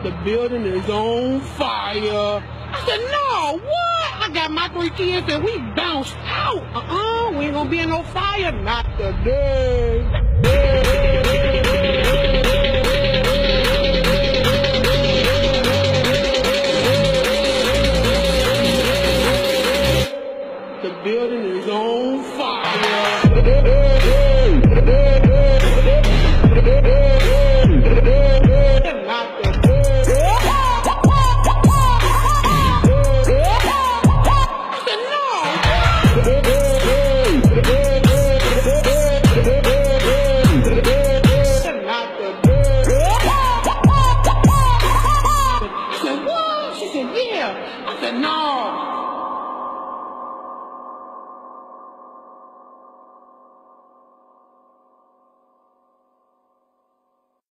the building is on fire. I said, no, what? I got my 3 kids and we bounced out. We ain't gonna be in no fire. Not today.